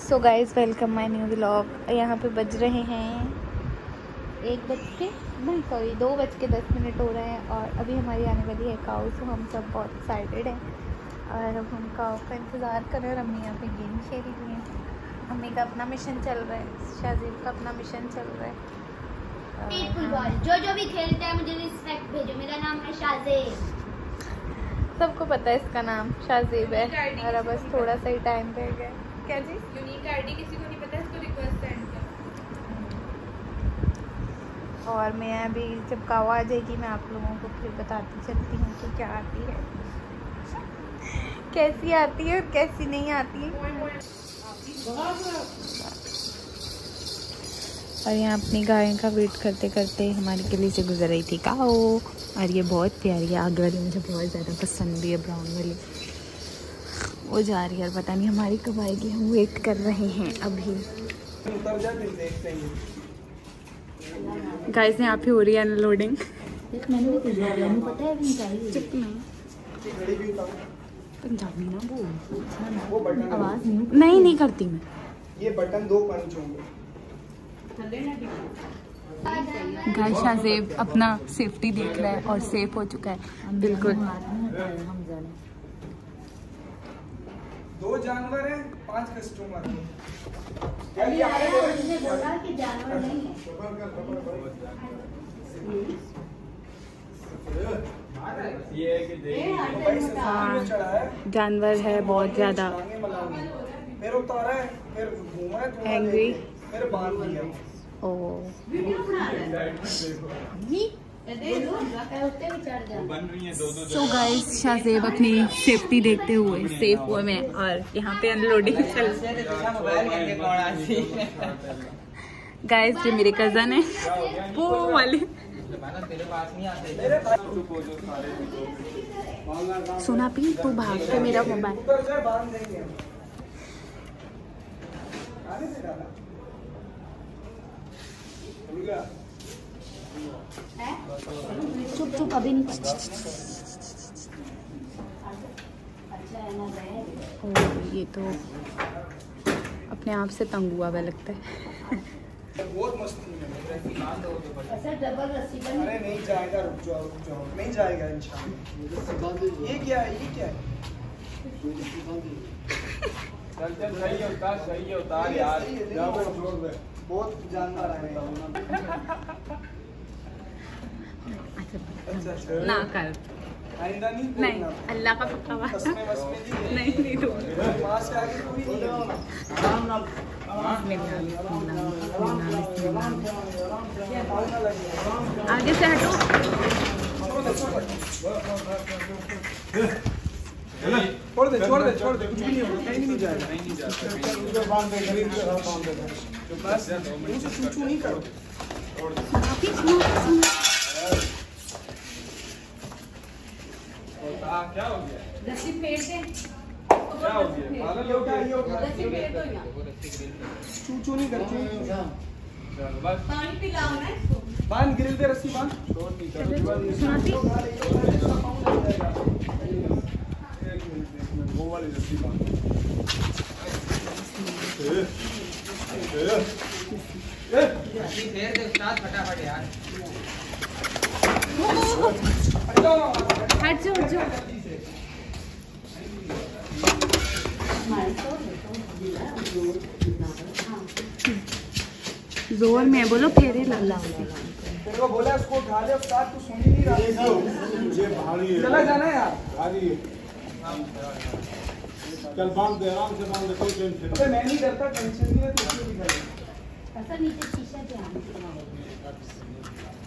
So guys welcome my new vlog. यहाँ पे बज रहे हैं 2:10 हो रहे हैं और अभी हमारी आने वाली है काऊ। सो हम सब बहुत एक्साइटेड हैं और अब हम काऊ का इंतज़ार कर रहे हैं और अम्मी यहाँ पे गेम खेल रही हैं। अम्मी का अपना मिशन चल रहा है, शाहज़ेब का अपना मिशन चल रहा है। जो भी खेलता है मुझे रिस्पेक्ट भेजो। मेरा नाम है शाहज़ेब। सबको पता है इसका नाम शाहज़ेब है और अब बस थोड़ा सा ही टाइम रह गया। क्या जी? यूनिक आईडी किसी को नहीं पता, इसको रिक्वेस्ट सेंड कर। और मैं अभी जब काऊ आ जाएगी मैं आप लोगों को फिर बताती चलती हूँ कि क्या आती है, कैसी आती है और कैसी नहीं आती है। और यहाँ अपनी गाय का वेट करते करते हमारी गली से गुजर रही थी काऊ। और ये बहुत प्यारी है, आगे वाली मुझे बहुत ज़्यादा पसंद भी है, ब्राउन वाली। वो जा रही है और पता नहीं हमारी कब आएगी, हम वेट कर रहे हैं अभी। गाइस यहाँ पे हो रही है अनलोडिंग। पंजाबी ना वो आवाज़ नहीं करती मैं। ये बटन 2 पंच होंगे। गाइस शाहज़ेब अपना सेफ्टी देख रहा है और सेफ हो चुका है बिल्कुल। 2 जानवर हैं, 5 कस्टमर हैं। बोला कि जानवर नहीं है। जानवर है बहुत ज़्यादा फिर उतारा है, फिर घूमा है, एंग्री। फिर बांध दिया। सो गाइस शाहज़ेब अपनी सेफ्टी देखते हुए सेफ हुए में और यहाँ पे अनलोडिंग चल रही है। गाइस ये मेरे कज़न है वो वाले। सुना पी तू भाग के मेरा मोबाइल। चुप चुप अभी नहीं। ये तो अपने आप से तंग हुआ हुआ लगता है। बहुत मस्ती में ऐसा डबल रस्सी बन। अरे नहीं जाएगा, रुक जाओ नहीं जाएगा इंशाल्लाह। ये क्या है, ये क्या है? चल सही है उतार यार। बहुत जानवर आए हैं। ना कर आइंदा नहीं, अल्लाह का पक्का वादा नहीं तो आगे से हटो। छोड़ दे कुछ भी नहीं होगा, कहीं नहीं जाएगा। बस चूचू नहीं करो। क्या हो गया? रस्सी फेर दे। क्या हो गया? रस्सी फेर दो यहाँ। चूचू नहीं कर। पानी पिलाओ ना इसको। बांध, ग्रिल पे रस्सी बांध। वो वाली रस्सी बांध। रस्सी फेर दे उस्ताद फटाफट यार। हट जाओ जोर में बोलो फेरे लल्ला। तेरे को बोला उसको उठा ले, उस्ताद तू सुन ही नहीं रहा। चला जाना यार। चल बांध दे, आराम से बांध दे, कोई टेंशन अबे मैं नहीं करता, टेंशन नहीं है, तू भी कर। ऐसा नीचे शीशा ध्यान से।